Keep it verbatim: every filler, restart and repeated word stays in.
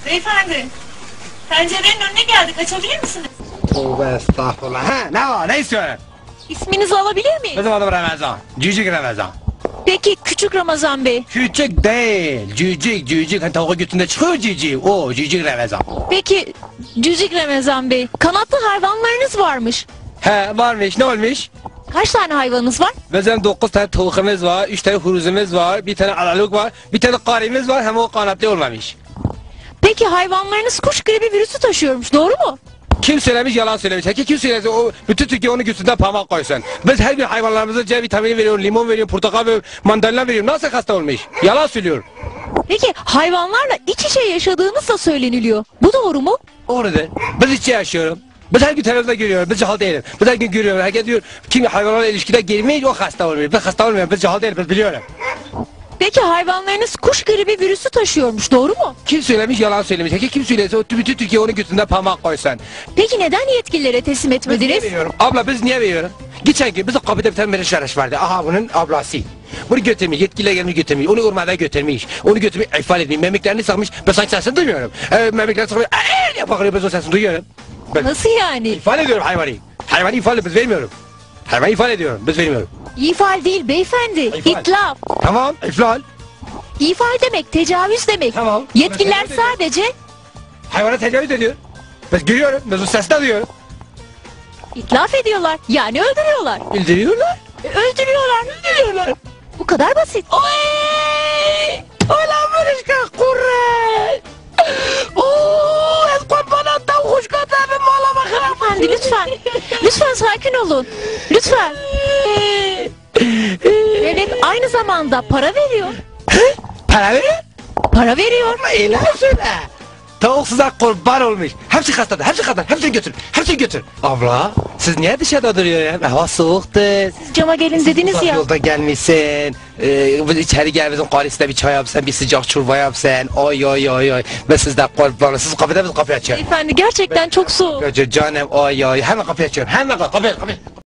Beyefendi, pencerenin önüne geldik. Açabilir misiniz? Tövbe estağfurullah. Ha, ne var? Ne istiyorsun? İsminizi alabilir miyim? Bizim adım Ramazan. Cücük Ramazan. Peki Küçük Ramazan Bey. Küçük değil. Cücük, cücük. Hani tavuğun götünde çıkıyor cücük. O cücük Ramazan. Peki Cücük Ramazan Bey, kanatlı hayvanlarınız varmış. He varmış. Ne olmuş? Kaç tane hayvanınız var? Bizim dokuz tane tavuğumuz var. Üç tane huruzumuz var. Bir tane alaluk var. Bir tane karimiz var. Hem o kanatlı olmamış. Peki hayvanlarınız kuş gribi virüsü taşıyormuş, doğru mu? Kim söylemiş yalan söylemiş. Peki kim söylemiş o bütün Türkiye onun göğsünden parmak koysun. Biz her bir hayvanlarımıza C vitamini veriyoruz, limon veriyoruz, portakal veriyoruz, mandalina veriyoruz. Nasıl hasta olmuş? Yalan söylüyor. Peki hayvanlarla iç içe yaşadığınız da söyleniliyor. Bu doğru mu? Doğrudur. Biz içi yaşıyorum. Biz her gün televizyonda görüyoruz. Biz cahil değiliz. Biz her gün görüyoruz. Herkes diyor kim hayvanlarla ilişkide girmeyiz o hasta olmuyor. Biz hasta olmuyoruz. Biz cahil değiliz. Biz biliyoruz. Peki hayvanlarınız kuş gribi virüsü taşıyormuş, doğru mu? Kim söylemiş yalan söylemiş. Peki kim söylese o bütün Türkiye onun göğsünden parmak koysun. Peki neden yetkililere teslim Biz etmediniz? niye veriyorum? Abla biz niye veriyoruz? Geçen gün bizim kapıda bir tane Meriç Araç vardı. Aha bunun ablası. Bunu götürmüş, yetkililer gelmiş götürmüş. Onu ormanda götürmüş. Onu götürmüş, ifade etmiş. Memeklerini sıkmış. Ben sanki sesini duymuyorum. Ee, memeklerini sıkmış. Eee diye bakıyor, ben o sesini duyuyorum. Ben Nasıl yani? ifade ediyorum hayvanı. Hayvanı ifade biz vermiyorum. Hayvanı ifade ediyorum, biz vermiyorum. İfal değil beyefendi. İfal. İtlaf. Tamam, iflal. İfal demek, tecavüz demek. Tamam. Yetkililer Tecavüz ediyor. sadece Hayvana tecavüz ediyor. Ben görüyorum, ben o sesini duyuyorum. itlaf ediyorlar. Yani öldürüyorlar. Öldürüyorlar. E, Öldürüyorlar. Öldürüyorlar. Bu kadar basit. Oy! Ulan Meriçka kurre! Ooo! Eskort bana tam hoş kadar mala bakalım. Efendi lütfen. Lütfen sakin olun. Lütfen. Devlet aynı zamanda para veriyor. Para verin. Para veriyor. Ama eyle söyle. Tavuksuzlar kurban olmuş. Hepsi hastadır, hepsi kadar. Hepsini götür, hepsini götür. Abla, siz niye dışarıda duruyorsun? Hava soğuktur. Cama gelin dediniz Uzak ya. yolda gelmişsin. Ee, biz içeri gel bizim karısına bir çay yapsan, bir sıcak çorba yapsan. Oy oy oy oy. Ve siz de kurban. Siz kapıda biz kapıyı açıyoruz. Efendi gerçekten çok soğuk. Canım oy oy. Hemen kapıyı açıyorum. Hemen kapıyı, kapıyı.